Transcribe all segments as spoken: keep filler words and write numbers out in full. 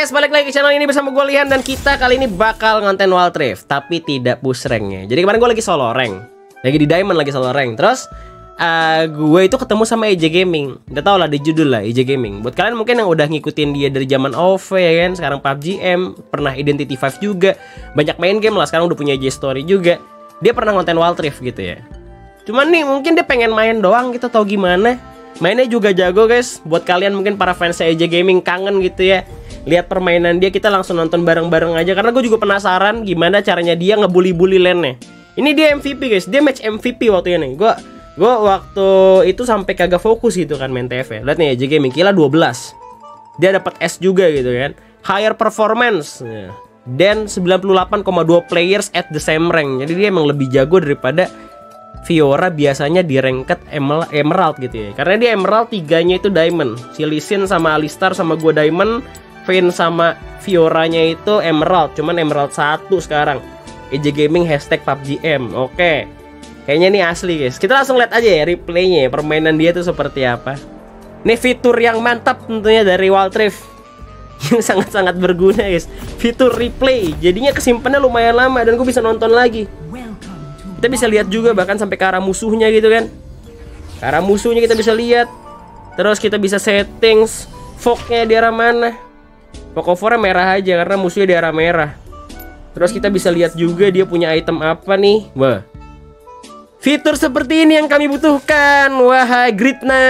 guys, balik lagi ke channel ini bersama gue Lihan. Dan kita kali ini bakal ngonten Wild Rift, tapi tidak push ranknya. Jadi kemarin gue lagi solo rank, lagi di Diamond, lagi solo rank. Terus uh, gue itu ketemu sama E J Gaming. Udah tau lah di judul lah, E J Gaming. Buat kalian mungkin yang udah ngikutin dia dari zaman O V ya kan, sekarang P U B G M, pernah Identity five juga, banyak main game lah, sekarang udah punya E J Story juga. Dia pernah ngonten Wild Rift gitu ya. Cuman nih mungkin dia pengen main doang gitu, tau gimana. Mainnya juga jago guys. Buat kalian mungkin para fans E J Gaming kangen gitu ya, lihat permainan dia, kita langsung nonton bareng-bareng aja. Karena gue juga penasaran gimana caranya dia ngebully-bully lane-nya. Ini dia M V P guys, dia match M V P waktu ini. Gue gue waktu itu sampai kagak fokus gitu kan main T F ya. Lihat nih E J Gaming, kila dua belas. Dia dapat S juga gitu kan. Higher performance. Dan sembilan puluh delapan koma dua players at the same rank. Jadi dia emang lebih jago daripada Fiora biasanya di ranked Emerald gitu ya. Karena dia Emerald, tiganya itu Diamond. Si Lee Sin sama Alistar sama gua Diamond, Vayne sama Fioranya itu Emerald. Cuman Emerald satu sekarang. E J Gaming hashtag P U B G M. Oke, kayaknya ini asli guys. Kita langsung lihat aja ya replaynya ya, permainan dia tuh seperti apa. Ini fitur yang mantap tentunya dari Wild Rift, yang sangat-sangat berguna guys. Fitur replay, jadinya kesimpannya lumayan lama dan gue bisa nonton lagi. Kita bisa lihat juga bahkan sampai ke arah musuhnya gitu kan. Ke arah musuhnya kita bisa lihat. Terus kita bisa settings fognya di arah mana. Fog overnya merah aja karena musuhnya di arah merah. Terus kita bisa lihat juga dia punya item apa nih. Wah, fitur seperti ini yang kami butuhkan, wahai Gridna.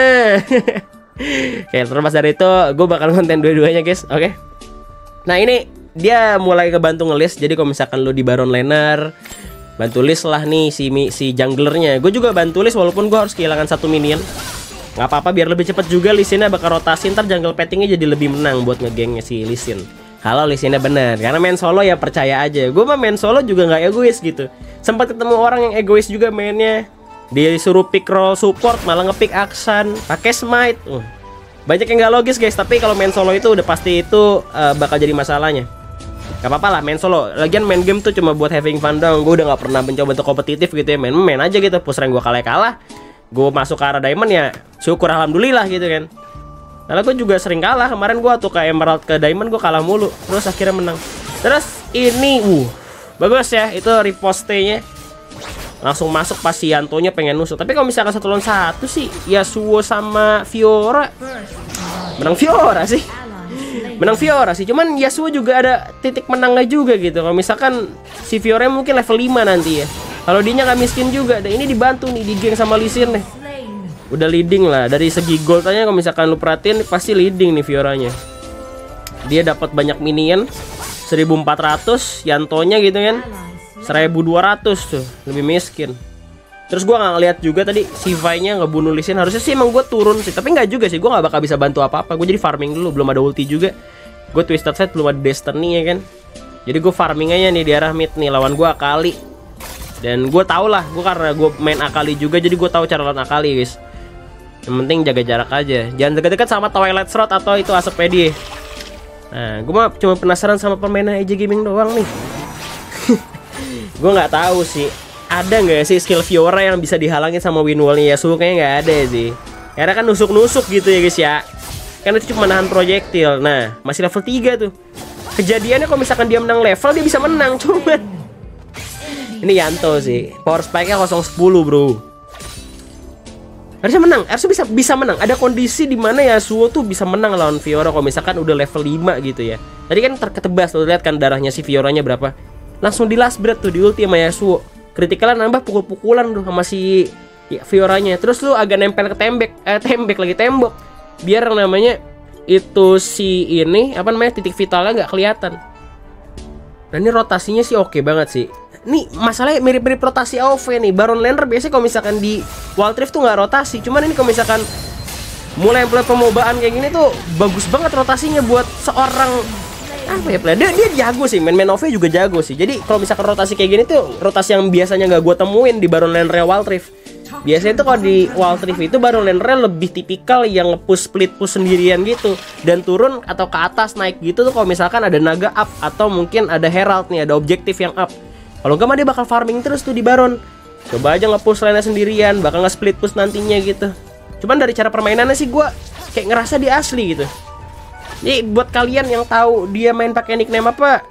Oke, terlepas dari itu gue bakal konten dua-duanya guys. Oke. Nah ini dia mulai kebantu ngelis. Jadi kalau misalkan lo di Baron Laner, bantu list lah nih si si junglernya. Gue juga bantu list walaupun gue harus kehilangan satu minion. Nggak apa-apa, biar lebih cepat juga Lee Sin-nya bakal rotasi. Ntar jungle pettingnya jadi lebih menang buat ngegengnya si Lee Sin. Kalau Lee Sin-nya bener, karena main solo ya percaya aja. Gue mah main solo juga nggak egois gitu. Sempat ketemu orang yang egois juga mainnya. Dia disuruh pick roll support malah ngepick Aksan pakai smite. Uh. Banyak yang nggak logis guys. Tapi kalau main solo itu udah pasti itu uh, bakal jadi masalahnya. Gak apa-apa lah main solo. Lagian main game tuh cuma buat having fun dong. Gue udah gak pernah mencoba untuk kompetitif gitu ya. Main-main aja gitu. Push rank gue kalah-kalah, gue masuk ke arah Diamond ya syukur alhamdulillah gitu kan. Karena gue juga sering kalah. Kemarin gue tuh ke Emerald ke Diamond gue kalah mulu. Terus akhirnya menang. Terus ini uh bagus ya. Itu riposte-nya langsung masuk pas si Yantonya pengen nusuk. Tapi kalau misalkan satu lawan satu sih Yasuo sama Fiora, menang Fiora sih. Menang Fiora sih, cuman Yasuo juga ada titik menangnya juga gitu. Kalau misalkan si Fiora mungkin level lima nanti ya. Kalau dia nggak miskin juga. Dan ini dibantu nih di geng sama Lee Sin nih. Udah leading lah dari segi gold aja. Kalau misalkan lu perhatiin pasti leading nih Fioranya. Dia dapat banyak minion seribu empat ratus, Yantonya gitu kan seribu dua ratus tuh, lebih miskin. Terus gue nggak ngeliat juga tadi si Vi-nya ngebunuh Lee Sin. Harusnya sih emang gue turun sih, tapi nggak juga sih. Gue nggak bakal bisa bantu apa-apa. Gue jadi farming dulu, belum ada ulti juga. Gue Twisted Fate, belum ada Destiny ya kan. Jadi gue farming aja nih di arah mid nih. Lawan gue Akali. Dan gue tau lah, gue karena gue main Akali juga, jadi gue tahu cara lawan Akali guys. Yang penting jaga jarak aja. Jangan dekat-dekat sama Twilight Shroud atau itu Asepedie. Nah, gue mah cuma penasaran sama permainan E J Gaming doang nih. Gue nggak tahu sih. Ada nggak sih skill Fiora yang bisa dihalangin sama win wall-nya Yasuo? Kayaknya nggak ada sih. Karena kan nusuk-nusuk gitu ya guys ya. Kan itu cuma nahan projectil. Nah, masih level tiga tuh. Kejadiannya kalau misalkan dia menang level, dia bisa menang. Cuman ini Yanto sih. Power spike-nya nol sepuluh bro. Harusnya menang. Harusnya bisa bisa menang. Ada kondisi di mana Yasuo tuh bisa menang lawan Fiora kalau misalkan udah level lima gitu ya. Tadi kan terketebas tuh, lihat kan darahnya si Fioranya berapa. Langsung di last breath tuh di ulti sama Yasuo. Kritikalnya nambah pukul-pukulan tuh sama si ya, Fioranya. Terus lu agak nempel ke tembok, eh tembok lagi tembok. Biar namanya itu si ini apa namanya titik vitalnya nggak kelihatan. Nah ini rotasinya sih oke banget sih. Nih masalahnya mirip-mirip rotasi A O V nih. Baron Laner biasanya kalau misalkan di Wild Rift tuh nggak rotasi. Cuman ini kalau misalkan mulai mulai pemobaan kayak gini tuh bagus banget rotasinya buat seorang apa ya player. Dia, dia jago sih, main-main O V juga jago sih. Jadi kalau misalkan rotasi kayak gini tuh rotasi yang biasanya nggak gue temuin di Baron Laner Wild Rift. Biasanya tuh kalau di Wild Rift itu Baron Laner lebih tipikal yang nge-push split push sendirian gitu. Dan turun atau ke atas naik gitu tuh kalau misalkan ada naga up atau mungkin ada herald nih, ada objektif yang up. Kalau enggak mah dia bakal farming terus tuh di Baron. Coba aja nge-push lane sendirian, bakal nge-split push nantinya gitu. Cuman dari cara permainannya sih gue kayak ngerasa dia asli gitu. Jadi buat kalian yang tahu dia main pakai nickname apa,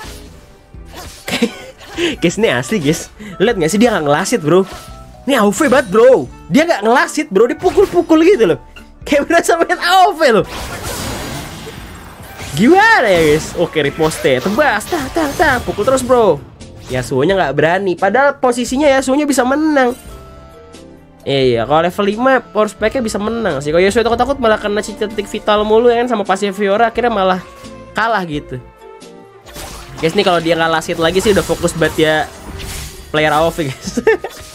guys, ini asli guys. Lihat nggak sih dia nggak ngelasit bro. Ini A O V banget bro. Dia nggak ngelasit bro, dia pukul-pukul gitu loh. Kayak berasa main A O V loh. Gimana ya guys? Oke, riposte, tebas, tah tah tah, pukul terus bro. Yasuo-nya nggak berani. Padahal posisinya Yasuo-nya bisa menang. Iya, kalau level lima power spike-nya bisa menang sih. Kalau Yasuo takut-takut malah kena titik vital mulu ya kan, sama pasif Fiora akhirnya malah kalah gitu. Guys, nih kalau dia nggak lasit lagi sih udah fokus banget ya player A O V guys.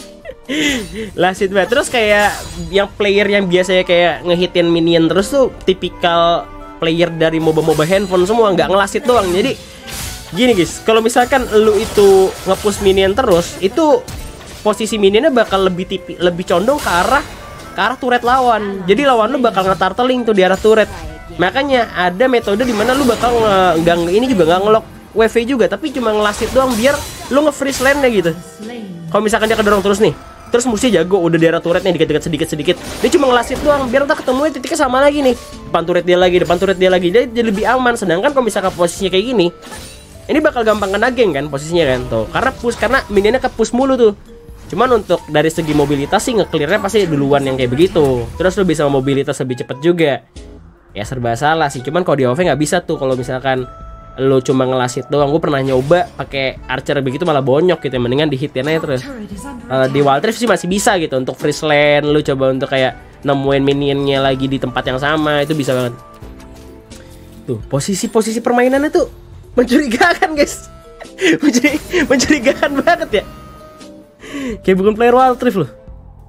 Lasit banget. Terus kayak yang player yang biasanya kayak ngehitin minion terus tuh tipikal player dari MOBA-MOBA handphone semua, nggak ngelasit doang. Jadi gini guys, kalau misalkan lu itu nge-push minion terus, itu posisi minionnya bakal lebih tipi, lebih condong ke arah ke arah turret lawan. Jadi lawan lu bakal nge-turtling tuh di arah turret. Makanya ada metode dimana lu bakal nggak ini juga nggak ngelok W V juga, tapi cuma ngelasit doang biar lu nge-freeze lane-nya gitu. Kalau misalkan dia kedorong terus nih, terus musuhnya jago udah di arah turretnya dikit-dikit sedikit-sedikit, dia cuma ngelasit doang biar ntar ketemunya titiknya sama lagi nih. Depan turret dia lagi, depan turret dia lagi, jadi, jadi lebih aman. Sedangkan kalau misalkan posisinya kayak gini, ini bakal gampang kena geng kan posisinya kan tuh. Karena push, karena minionnya ke-push mulu tuh. Cuman untuk dari segi mobilitas sih nge-clearnya pasti duluan yang kayak begitu. Terus lu bisa mobilitas lebih cepet juga. Ya serba salah sih. Cuman kalau di A O V nggak bisa tuh kalau misalkan lu cuma ngelasit doang. Gue pernah nyoba pakai archer begitu malah bonyok gitu. Mendingan dihitin aja terus. Uh, di Wild Rift sih masih bisa gitu untuk freeze lane. Lu coba untuk kayak nemuin minionnya lagi di tempat yang sama, itu bisa banget. Tuh posisi-posisi permainannya tuh mencurigakan guys. Mencurigakan banget ya. Kayak bukan player Wild Rift loh.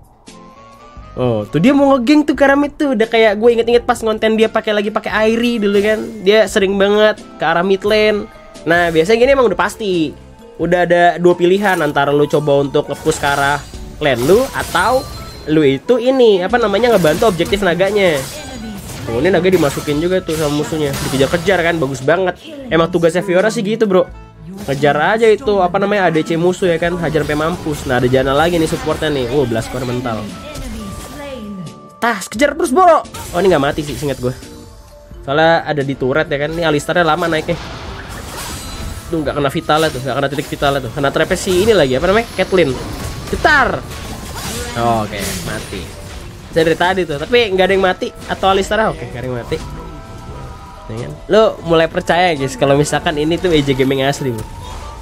Oh, tuh dia mau ngegeng tuh Karamid tuh. Udah kayak gue inget-inget pas ngonten dia pakai lagi pakai Airi dulu kan. Dia sering banget ke arah mid lane. Nah, biasanya gini emang udah pasti. Udah ada dua pilihan antara lu coba untuk nge-push ke arah lane lu atau lu itu ini apa namanya ngebantu objektif naganya. Oh, ini naga dimasukin juga tuh sama musuhnya. Dikejar-kejar kan, bagus banget. Emang tugasnya Fiora sih gitu, bro. Ngejar aja itu apa namanya A D C musuh ya kan, hajar sampai mampus. Nah ada Janna lagi nih supportnya nih. Oh belas core mental. Tas kejar terus bro. Oh ini nggak mati sih singkat gue. Soalnya ada di turret ya kan. Ini Alistarnya lama naiknya. Tuh nggak kena vitalnya tuh, nggak kena titik vitalnya tuh. Kena trapnya si ini lagi apa namanya Caitlyn. Cetar. Oh, oke okay, mati. Saya dari tadi tuh, tapi nggak ada yang mati atau Alistarnya oke okay, nggak ada yang mati. Lo mulai percaya guys kalau misalkan ini tuh E J Gaming asli bro.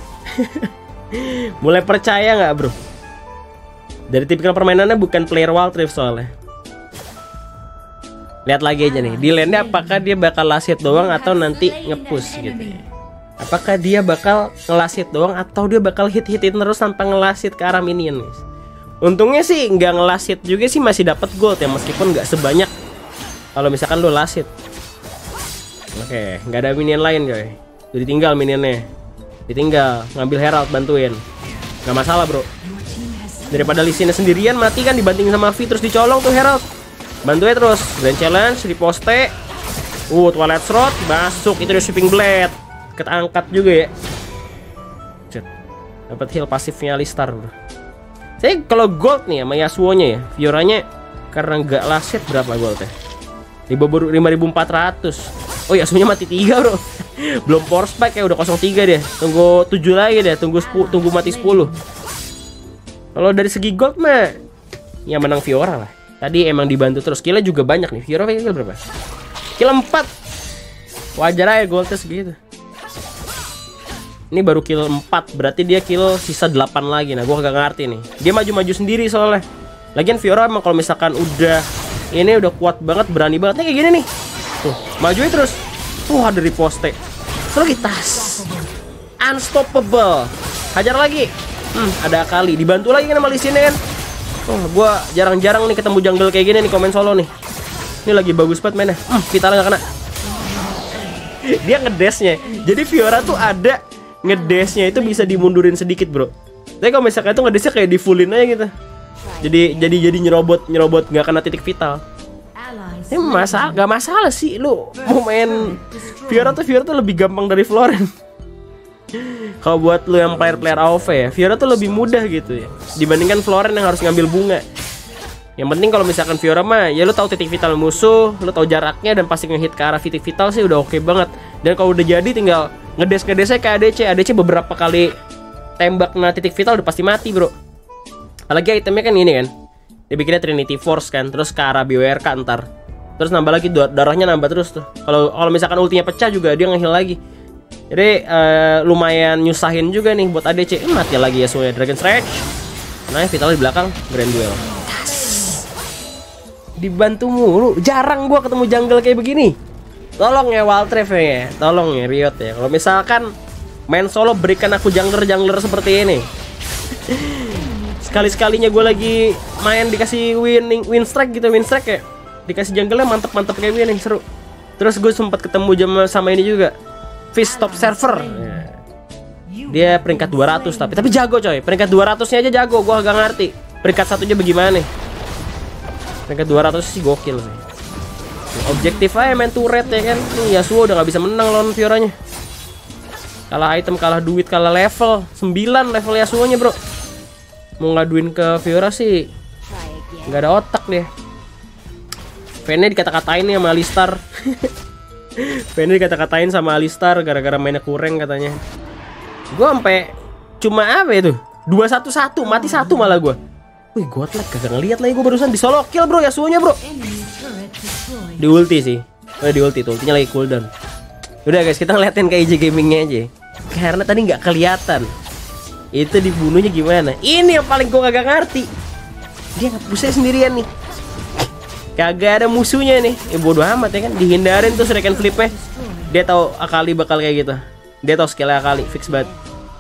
Mulai percaya nggak bro? Dari tipikal permainannya bukan player Wild Rift soalnya. Lihat lagi aja nih di lane-nya apakah dia bakal lasit doang atau nanti nge-push gitu ya. Apakah dia bakal ngelasit doang atau dia bakal hit-hitin terus tanpa ngelasit ke arah minion guys. Untungnya sih nggak ngelasit juga sih masih dapat gold ya, meskipun nggak sebanyak kalau misalkan lo lasit. Oke, nggak ada minion lain coy. Jadi tinggal minionnya. Ditinggal, ngambil Herald bantuin. Nggak masalah bro. Daripada Lee Sin sendirian mati kan dibanting sama V terus dicolong tuh Herald. Bantuin terus. Grand Challenge, riposte. Uh, Twilight Shroud masuk, itu dia Sweeping Blade. Ketangkat juga ya. Cet. Dapat heal pasifnya Alistar bro. Saya kalau gold nih sama Yasuo-nya ya, Fioranya karena nggak lasit berapa goldnya? lima ribu empat ratus. Oh ya, Yasuo-nya mati tiga bro. Belum power spike ya, udah nol tiga deh. Tunggu tujuh lagi deh, tunggu sepuluh, tunggu mati sepuluh. Kalau dari segi gold mah ya menang Fiora lah. Tadi emang dibantu terus, killnya juga banyak nih. Fiora kill berapa? Kill empat. Wajar aja goldnya segitu. Ini baru kill empat, berarti dia kill sisa delapan lagi. Nah gua gak ngerti nih. Dia maju-maju sendiri soalnya. Lagian Fiora emang kalau misalkan udah ini udah kuat banget, berani banget nih kayak gini nih. Tuh, majuin terus. Tuh ada riposte. Terus lagi tas. Unstoppable. Hajar lagi. Hmm, ada kali. Dibantu lagi kan sama Lee Sin kan. Oh, gua jarang-jarang nih ketemu jungle kayak gini nih komen solo nih. Ini lagi bagus banget mainnya. Hmm, vitalnya gak kena. Dia ngedashnya. Jadi Fiora tuh ada ngedashnya itu bisa dimundurin sedikit, bro. Tapi kalau misalkan itu ngedashnya kayak di fullin aja gitu. Jadi jadi jadi nyerobot nyerobot nggak kena titik vital. Ini masalah, nggak masalah sih lu mau main Fiora tuh Fiora tuh lebih gampang dari Florent. Kalau buat lu yang player-player A O V ya, Fiora tuh lebih mudah gitu ya dibandingkan Florent yang harus ngambil bunga. Yang penting kalau misalkan Fiora mah ya lu tahu titik vital musuh, lu tahu jaraknya dan pasti ngehit ke arah titik vital sih udah oke banget. Dan kalau udah jadi tinggal ngedes-ngedesnya ke A D C. A D C beberapa kali tembak na titik vital udah pasti mati, bro. Apalagi itemnya kan ini kan. Dia bikinnya Trinity Force kan, terus ke arah B W R K ntar. Terus nambah lagi darahnya nambah terus tuh. Kalau kalau misalkan ultinya pecah juga dia nge-heal lagi. Jadi uh, lumayan nyusahin juga nih buat A D C. Eh, mati lagi ya soalnya Dragon Stretch. Nah, vital di belakang Grand Duel. Dibantu mulu. Jarang gua ketemu jungle kayak begini. Tolong ya Waltref ya. Tolong ya Riot ya. Kalau misalkan main solo berikan aku jungler-jungler seperti ini. Sekali-sekalinya gue lagi main dikasih winning win strike gitu, win strike kayak dikasih jungle-nya mantep-mantep kayak winning seru. Terus gue sempat ketemu jam sama ini juga. Fish top server. Dia peringkat dua ratus tapi tapi jago coy. Peringkat dua ratus-nya aja jago. Gua agak ngerti. Peringkat satunya bagaimana nih? Peringkat dua ratus sih gokil sih. Objektif aja main turret ya kan. Nih Yasuo udah gak bisa menang lawan Fioranya. Kalah item, kalah duit, kalah level. sembilan level Yasuo-nya, bro. Mau ngaduin ke Fiora sih nggak ada otak deh. Vayne dikata-katain nih sama Alistar. Vayne dikata-katain sama Alistar gara-gara mainnya kurang katanya. Gue sampai cuma apa itu dua satu satu mati satu malah gue. Wih, godlike kagak ngeliat lagi gue barusan di solo kill, bro. Yasuo-nya, bro. Di ulti sih. Oh, di ulti tuh, ultinya lagi cooldown. Udah guys, kita ngeliatin ke I G Gamingnya aja. Karena tadi nggak kelihatan itu dibunuhnya gimana. Ini yang paling gue kagak ngerti. Dia nge-pushnya sendirian nih. Kagak ada musuhnya nih. Eh bodoh amat ya kan. Dihindarin tuh shuriken flipnya. Dia tahu Akali bakal kayak gitu. Dia tahu skill Akali fix banget.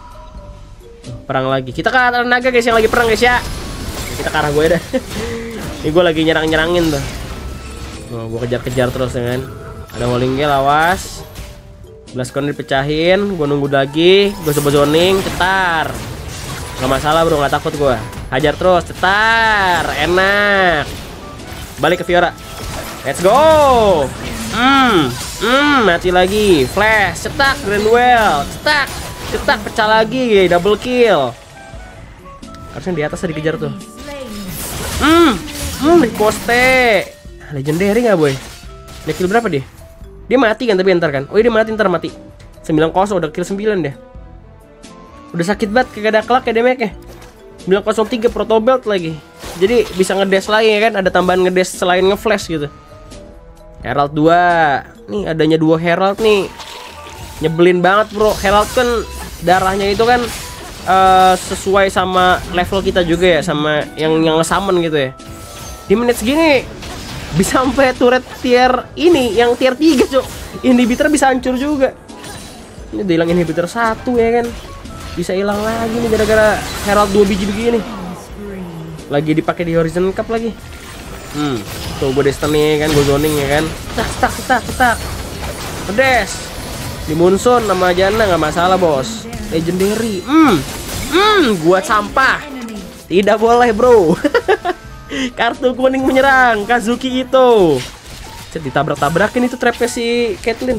Perang lagi. Kita ke arah naga guys yang lagi perang guys ya. Kita ke arah gue dah. Ini gue lagi nyerang-nyerangin tuh. Oh, gue kejar-kejar terus ya kan. Ada Walling Gale, awas. Blastcone dipecahin, gue nunggu lagi, gue coba zoning, cetar. Gak masalah bro, gak takut gue. Hajar terus, cetar, enak. Balik ke Fiora. Let's go. Hmm, hmm, mati lagi. Flash, cetak, Grand Duel, cetak, cetak, pecah lagi, double kill. Harusnya di atas tadi dikejar tuh. Hmm, hmm, riposte. Legendary gak boy? Dia kill berapa dia? Dia mati kan tapi ntar kan. Oh dia mati ntar mati sembilan nol udah kill sembilan deh. Udah sakit banget kagak ada kelak ya damage-nya. sembilan nol tiga proto belt lagi. Jadi bisa ngedash lagi ya kan. Ada tambahan ngedash selain ngeflash gitu. Herald dua. Nih adanya dua Herald nih. Nyebelin banget bro. Herald kan darahnya itu kan uh, sesuai sama level kita juga ya. Sama yang yang nge-summon gitu ya. Di menit segini bisa sampai turret tier ini yang tier tiga cok. Inhibitor bisa hancur juga. Ini udah hilang inhibitor satu ya kan. Bisa hilang lagi nih gara-gara Herald dua biji begini. Lagi dipakai di Horizon Cup lagi. Hmm, tuh gue Destiny kan, gue zoning ya kan. Tak tak tak tak. Pedes. Di Munson nama Jana nggak masalah bos. Legendary. Hmm, hmm, buat sampah. Tidak boleh bro. Kartu kuning menyerang Kazuki itu. Ditabrak-tabrakin itu trapnya si Caitlyn.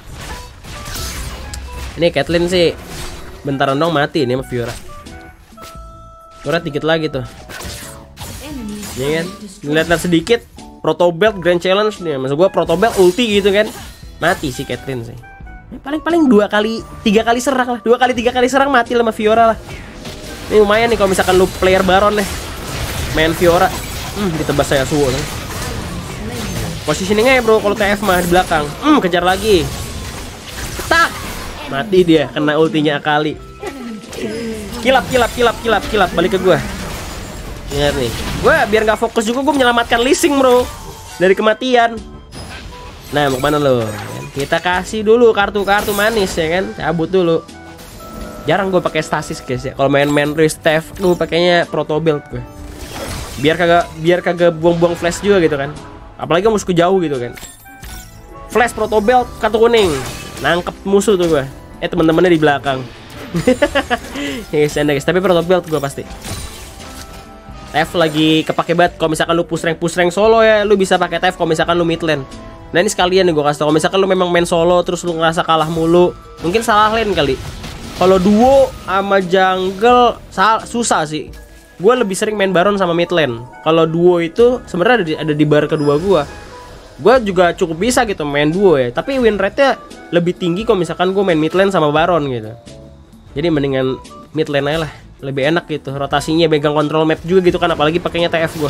Ini Caitlyn sih bentaran dong mati ini sama Fiora. Fiora dikit lagi tuh. Ini kan lihat-lihat sedikit Proto Belt Grand Challenge nih. Maksud gua Proto Belt ulti gitu kan. Mati si Caitlyn sih. Paling-paling dua kali, tiga kali serang lah. Dua kali, tiga kali serang mati lah sama Fiora lah. Ini lumayan nih kalau misalkan lu player Baron nih. Main Fiora, hmm, ditebas saya Yasuo nih. Positioningnya ya bro, kalau T F mah di belakang. Hmm, kejar lagi. Tak, mati dia, kena ultinya Akali. Kilap, kilap, kilap, kilap, kilap. Balik ke gua. Ingat nih, gua biar nggak fokus juga gua menyelamatkan Lee Sin bro dari kematian. Nah, mau kemana lo? Kita kasih dulu kartu-kartu manis ya kan, cabut dulu. Jarang gue pakai stasis guys ya. Kalau main-main Ristef, gue pakainya Proto Belt gue. Biar kagak biar kagak buang-buang flash juga gitu kan. Apalagi musuh jauh gitu kan. Flash Proto Belt kartu kuning. Nangkep musuh tuh gue. Eh teman-temannya di belakang. Yes, guys, tapi Proto Belt gue pasti. T F lagi kepake banget kalau misalkan lu push rank push rank solo ya, lu bisa pakai T F kalau misalkan lu mid lane. Nah ini sekalian nih gue kasih tau, kalau misalkan lu memang main solo terus lu ngerasa kalah mulu, mungkin salah lane kali. Kalau duo sama jungle susah sih. gue lebih sering main Baron sama mid lane. Kalau duo itu sebenarnya ada di, ada di bar kedua gue. Gue juga cukup bisa gitu main duo ya. Tapi win rate-nya lebih tinggi kalau misalkan gue main mid lane sama Baron gitu. Jadi mendingan mid lane aja lah, lebih enak gitu. Rotasinya pegang kontrol map juga gitu kan, apalagi pakainya T F gue.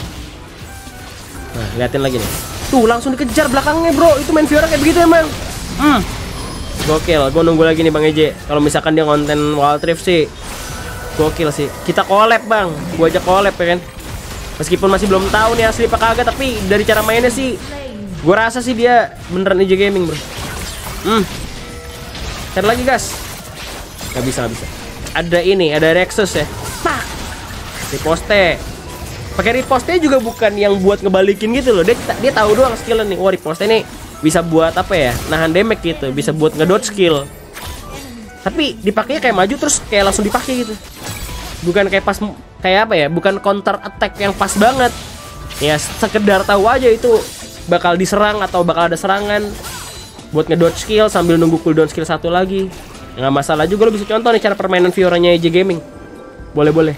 Nah, liatin lagi nih. Tuh, langsung dikejar belakangnya, bro. Itu main Fiora kayak begitu emang. Hmm. Gokil. Gue nunggu lagi nih Bang Eje. Kalau misalkan dia konten Wild Rift sih gokil sih. Kita collab, Bang. Gue aja collab ya kan. Meskipun masih belum tahu nih asli apa kagak, tapi dari cara mainnya sih gue rasa sih dia beneran E J Gaming, bro. Hmm. Cari lagi, gas. Gak bisa, gak bisa. Ada ini, ada Rexus ya. Pak. Riposte. Pakai riposte juga bukan yang buat ngebalikin gitu loh. Dia dia tahu doang skillnya nih. Wah, riposte nih bisa buat apa ya? Nahan damage gitu, bisa buat ngedodge skill. Tapi dipakainya kayak maju terus kayak langsung dipakai gitu. Bukan kayak pas kayak apa ya? Bukan counter attack yang pas banget. Ya sekedar tahu aja itu bakal diserang atau bakal ada serangan buat ngedodge skill sambil nunggu cooldown skill satu lagi. Nggak masalah juga, lo bisa contoh nih cara permainan Fioranya E J Gaming. Boleh-boleh.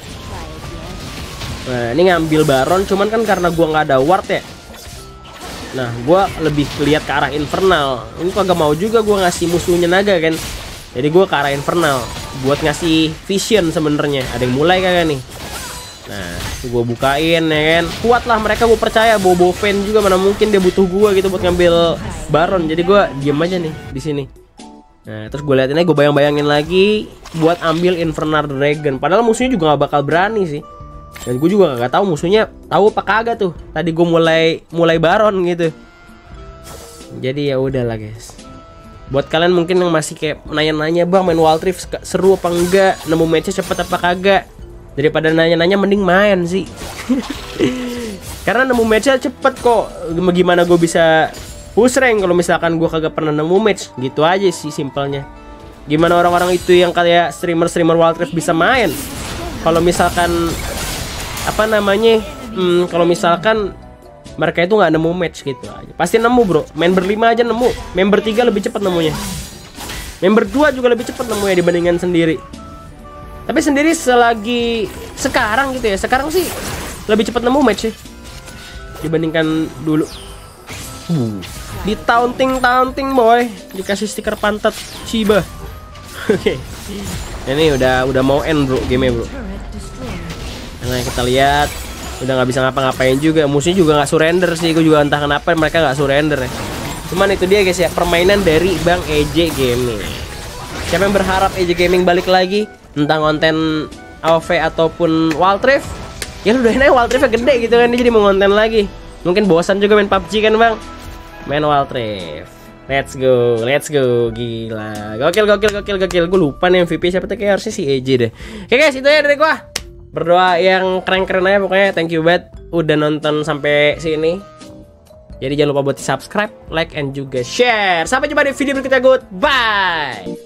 Nah, ini ngambil Baron, cuman kan karena gua nggak ada ward ya. Nah, gua lebih lihat ke arah Infernal. Ini kagak mau juga gua ngasih musuhnya naga kan. Jadi gua ke arah Infernal buat ngasih vision sebenarnya. Ada yang mulai kagak nih? Nah, gua bukain ya kan. Kuat lah mereka, gua percaya. Bobo fan juga mana mungkin dia butuh gua gitu buat ngambil Baron. Jadi gua diem aja nih di sini. Nah, terus gue liatin aja, gue bayang-bayangin lagi buat ambil Infernal Dragon. Padahal musuhnya juga nggak bakal berani sih. Dan gue juga nggak tahu musuhnya tahu apa kagak tuh. Tadi gue mulai mulai Baron gitu. Jadi ya udahlah guys. Buat kalian mungkin yang masih kayak nanya-nanya, bang main Wild Rift seru apa enggak, nemu matchnya cepet apa kagak, daripada nanya-nanya mending main sih. Karena nemu matchnya cepet kok. Gimana gue bisa push rank kalau misalkan gue kagak pernah nemu match? Gitu aja sih simpelnya. Gimana orang-orang itu yang kayak streamer-streamer Wild Rift bisa main kalau misalkan apa namanya, hmm, kalau misalkan mereka itu nggak nemu match gitu aja. Pasti nemu bro, main berlima aja nemu, member tiga lebih cepat nemunya, member dua juga lebih cepat nemunya dibandingkan sendiri. Tapi sendiri selagi sekarang gitu ya, sekarang sih lebih cepat nemu match sih dibandingkan dulu. uh, Di taunting taunting boy, dikasih stiker pantat Shiba. Oke, ini udah udah mau end bro game bro. Nah kita lihat udah nggak bisa ngapa-ngapain juga, musuhnya juga nggak surrender sih. Gue juga entah kenapa mereka nggak surrender ya. Cuman itu dia guys ya, permainan dari Bang E J Gaming. Siapa yang berharap E J Gaming balik lagi tentang konten A O V ataupun Wild Rift, ya udah ini Wild Riftnya gede gitu kan, dia jadi mau konten lagi. Mungkin bosan juga main P U B G kan bang, main Wild Rift. Let's go, let's go, gila, gokil, gokil, gokil, gokil. Gue lupa nih M V P siapa tuh, kayak harusnya si E J deh. Oke guys, itu ya dari gua. Berdoa yang keren-keren aja pokoknya. Thank you banget udah nonton sampai sini. Jadi jangan lupa buat subscribe, like, and juga share. Sampai jumpa di video berikutnya. Goodbye.